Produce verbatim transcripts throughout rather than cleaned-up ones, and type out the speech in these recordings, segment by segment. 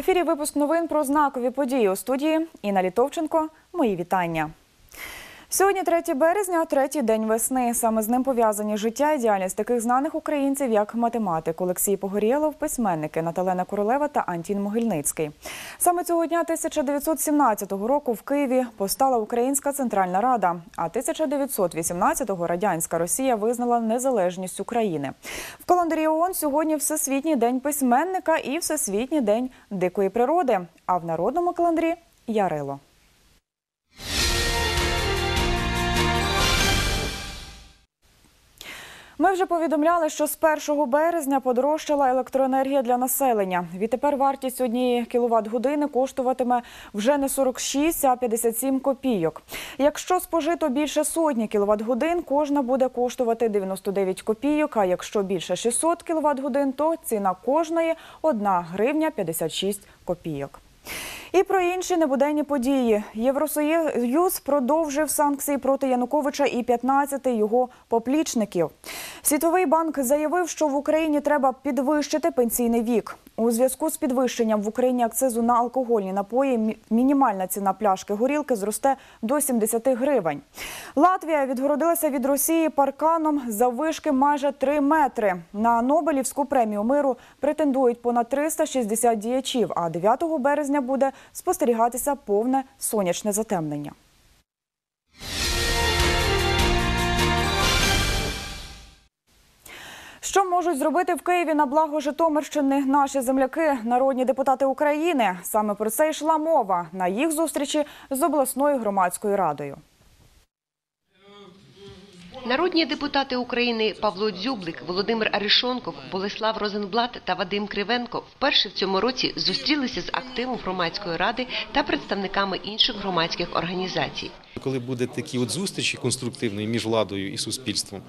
ефірі випуск новин про знакові події. У студії Інна Літовченко. Мої вітання. Сьогодні третє березня, третій день весни. Саме з ним пов'язані життя і діяльність таких знаних українців, як математик Олексій Погорєлов, письменники Наталена Королева та Антін Могильницький. Саме цього дня тисяча дев'ятсот сімнадцятого року в Києві постала Українська Центральна Рада, а тисяча дев'ятсот вісімнадцятого радянська Росія визнала незалежність України. В календарі ООН сьогодні Всесвітній день письменника і Всесвітній день дикої природи, а в народному календарі – Ярило. Ми вже повідомляли, що з першого березня подорожчала електроенергія для населення. Відтепер вартість однієї кіловат-години коштуватиме вже не сорок шість, а п'ятдесят сім копійок. Якщо спожито більше сотні кіловат-годин, кожна буде коштувати дев'яносто дев'ять копійок, а якщо більше шістсот кіловат-годин, то ціна кожної – одна гривня п'ятдесят шість копійок. І про інші небуденні події. Євросоюз продовжив санкції проти Януковича і п'ятнадцяти його поплічників. Світовий банк заявив, що в Україні треба підвищити пенсійний вік. У зв'язку з підвищенням в Україні акцизу на алкогольні напої мінімальна ціна пляшки горілки зросте до сімдесят гривень. Латвія відгородилася від Росії парканом заввишки майже три метри. На Нобелівську премію миру претендують понад триста шістдесят діячів, а дев'ятого березня буде спостерігатися повне сонячне затемнення. Що можуть зробити в Києві на благо Житомирщини наші земляки, народні депутати України? Саме про це йшла мова на їх зустрічі з обласною громадською радою. Народні депутати України Павло Дзюблик, Володимир Арешонков, Болеслав Розенблат та Вадим Кривенко вперше в цьому році зустрілися з активом громадської ради та представниками інших громадських організацій. Коли буде такі от зустрічі конструктивні між владою і суспільством,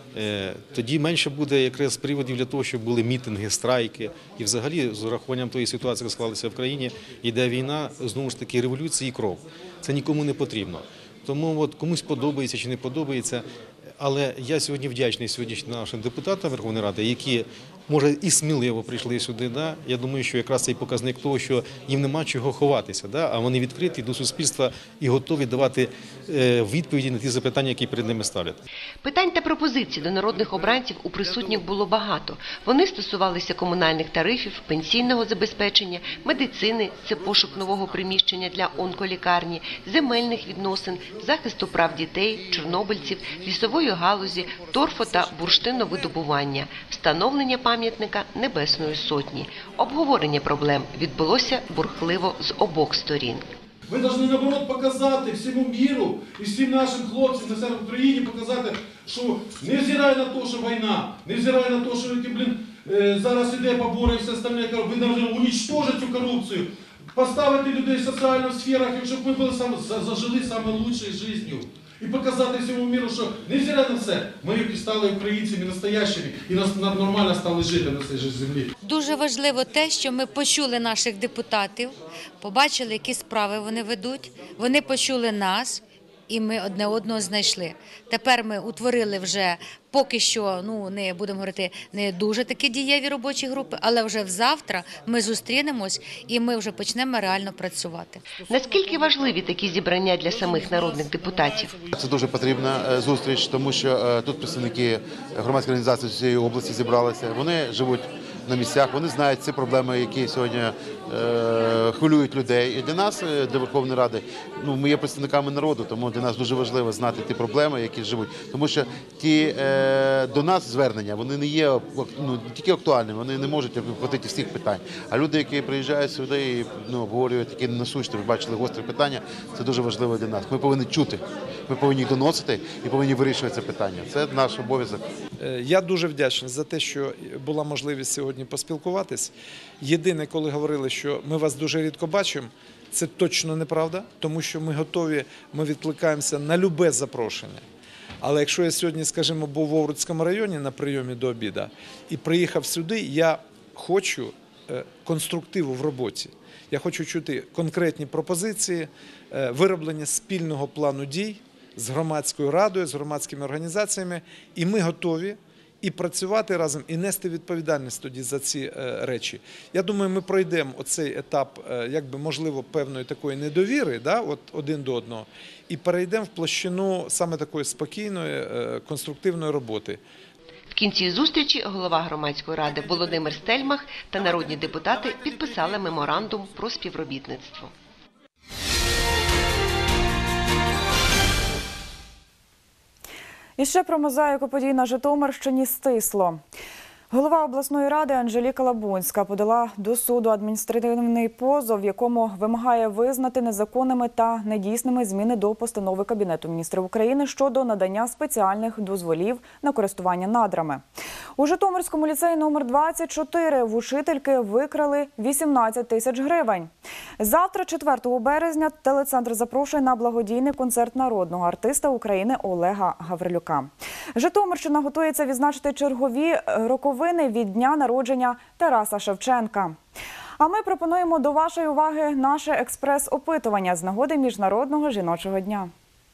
тоді менше буде якраз приводів для того, щоб були мітинги, страйки. І взагалі, з урахуванням тої ситуації, яка склалася в країні, йде війна, знову ж таки, революції і кров. Це нікому не потрібно. Тому от комусь подобається чи не подобається. Але я сьогодні вдячний сьогоднішнім нашим депутатам Верховної Ради, які, може, і сміливо прийшли сюди. Да? Я думаю, що якраз цей показник того, що їм нема чого ховатися, да? А вони відкриті до суспільства і готові давати відповіді на ті запитання, які перед ними ставлять. Питань та пропозицій до народних обранців у присутніх було багато. Вони стосувалися комунальних тарифів, пенсійного забезпечення, медицини, це пошук нового приміщення для онколікарні, земельних відносин, захисту прав дітей, чорнобильців, лісової галузі, торфу та бурштиновидобування, встановлення пам'ятника Небесної Сотні. Обговорення проблем відбулося бурхливо з обох сторін. Ви повинні, наоборот, показати всьому міру і всім нашим хлопцям на себе в Україні, показати, що невзирає на те, що війна, невзирає на те, що блін, зараз іде побори і все остальне, ви повинні уничтожити цю корупцію, поставити людей в соціальних сферах, щоб ми були сам, зажили найкращою життю. І показати всьому міру, що невзирає на все, ми стали українцями настоящими і нормально стали жити на цій землі. Дуже важливо те, що ми почули наших депутатів, побачили, які справи вони ведуть, вони почули нас, і ми одне одного знайшли. Тепер ми утворили вже поки що, ну не будемо говорити, не дуже такі дієві робочі групи, але вже завтра ми зустрінемось і ми вже почнемо реально працювати. Наскільки важливі такі зібрання для самих народних депутатів? Це дуже потрібна зустріч, тому що тут представники громадської організації з цієї області зібралися. Вони живуть на місцях, вони знають ці проблеми, які сьогодні е, хвилюють людей. І для нас, для Верховної Ради, ну, ми є представниками народу, тому для нас дуже важливо знати ті проблеми, які живуть. Тому що ті е, до нас звернення, вони не є ну, тільки актуальними, вони не можуть охватити всіх питань. А люди, які приїжджають сюди і ну, обговорюють такі насущні, ви бачили гострі питання, це дуже важливо для нас. Ми повинні чути, ми повинні їх доносити і повинні вирішувати це питання. Це наш обов'язок. Я дуже вдячний за те, що була можливість сьогодні поспілкуватись. Єдине, коли говорили, що ми вас дуже рідко бачимо, це точно неправда, тому що ми готові, ми відкликаємося на любе запрошення. Але якщо я сьогодні, скажімо, був в Овруцькому районі на прийомі до обіду і приїхав сюди, я хочу конструктиву в роботі. Я хочу чути конкретні пропозиції, вироблення спільного плану дій з громадською радою, з громадськими організаціями. І ми готові і працювати разом, і нести відповідальність тоді за ці речі. Я думаю, ми пройдемо оцей етап, якби, можливо, певної такої недовіри, да, от один до одного, і перейдемо в площину саме такої спокійної, конструктивної роботи. В кінці зустрічі голова громадської ради Володимир Стельмах та народні депутати підписали меморандум про співробітництво. І ще про мозаїку подій на Житомирщині стисло. Голова обласної ради Анжеліка Лабунська подала до суду адміністративний позов, в якому вимагає визнати незаконними та недійсними зміни до постанови Кабінету міністрів України щодо надання спеціальних дозволів на користування надрами. У Житомирському ліцеї номер двадцять чотири в учительки викрали вісімнадцять тисяч гривень. Завтра, четвертого березня, телецентр запрошує на благодійний концерт народного артиста України Олега Гаврилюка. Житомирщина готується відзначити чергові роковини від дня народження Тараса Шевченка. А ми пропонуємо до вашої уваги наше експрес-опитування з нагоди Міжнародного жіночого дня.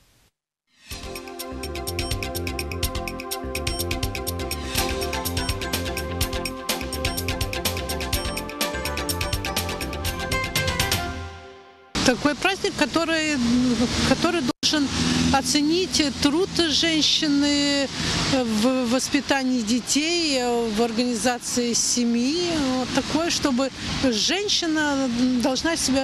Такой праздник, который, который должен оценить труд женщины в воспитании детей, в организации семьи. Вот такое, чтобы женщина должна себя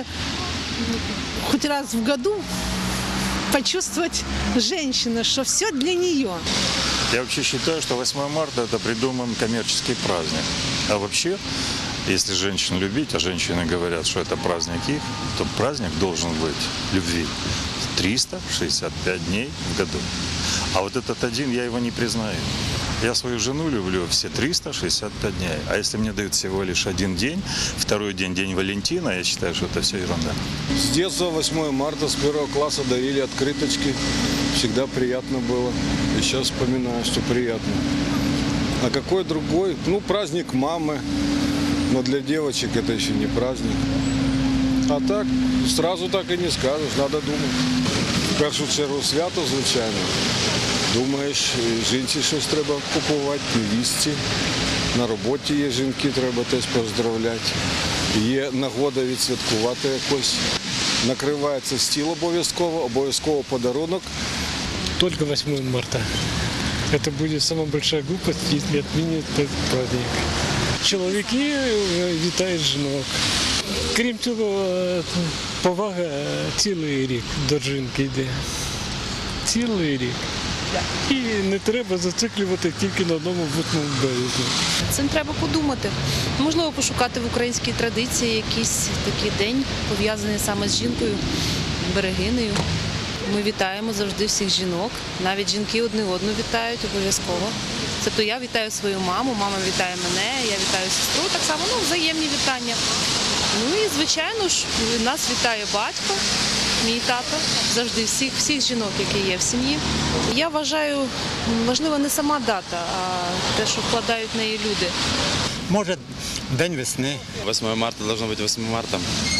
хоть раз в году почувствовать женщина, что все для нее. Я вообще считаю, что восьмое марта – это придуман коммерческий праздник. А вообще, если женщин любить, а женщины говорят, что это праздник их, то праздник должен быть любви триста шестьдесят пять дней в году. А вот этот один, я его не признаю. Я свою жену люблю все триста шестьдесят пять дней. А если мне дают всего лишь один день, второй день, день Валентина, я считаю, что это все ерунда. С детства восьмое марта, с первого класса дарили открыточки. Всегда приятно было. И сейчас вспоминаю, что приятно. А какой другой? Ну, праздник мамы. Но для девочек это еще не праздник. А так, сразу так и не скажешь, надо думать. В першу чергу свято, звичайно. Думаєш, жінці щось треба купувати, невістці. На роботі є жінки, треба теж поздравляти. Є нагода відсвяткувати якось. Накривається стіл обов'язково, обов'язково подарунок. Только восьмое марта. Это будет самая большая глупость, если отменят этот праздник. Чоловіки вітають жінок. Крім цього, повага цілий рік до жінки йде. Цілий рік. І не треба зациклювати тільки на одному восьмому березня. Цим треба подумати. Можливо, пошукати в українській традиції якийсь такий день, пов'язаний саме з жінкою, берегинею. Ми вітаємо завжди всіх жінок. Навіть жінки одне одну вітають обов'язково. Тобто я вітаю свою маму, мама вітає мене, я вітаю сестру. Так само, ну, взаємні вітання. Ну і, звичайно ж, нас вітає батько, мій тато, завжди всіх, всіх жінок, які є в сім'ї. Я вважаю, важлива не сама дата, а те, що вкладають в неї люди. Може, день весни. восьмое марта должно быть восьмым марта.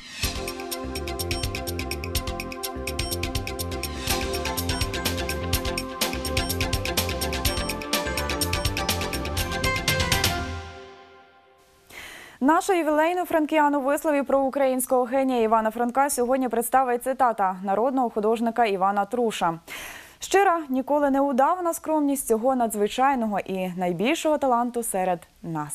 Нашу ювілейну франкіану висловів про українського генія Івана Франка сьогодні представить цитата народного художника Івана Труша. Щира, ніколи не удавана скромність цього надзвичайного і найбільшого таланту серед нас.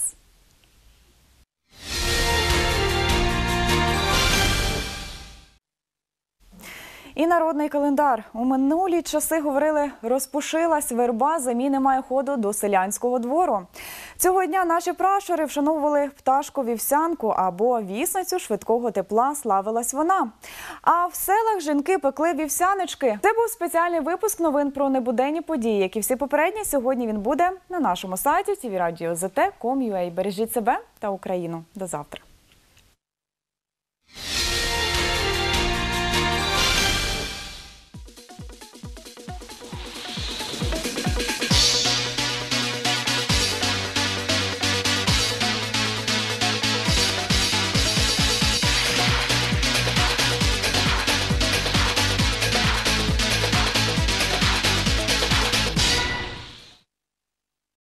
І народний календар. У минулі часи, говорили, розпушилась верба, замі немає ходу до селянського двору. Цього дня наші пращури вшановували пташку вівсянку або вісницю швидкого тепла, славилась вона. А в селах жінки пекли вівсянички. Це був спеціальний випуск новин про небуденні події, як і всі попередні. Сьогодні він буде на нашому сайті ті ві радіо зет те крапка ком крапка ю а. Бережіть себе та Україну. До завтра.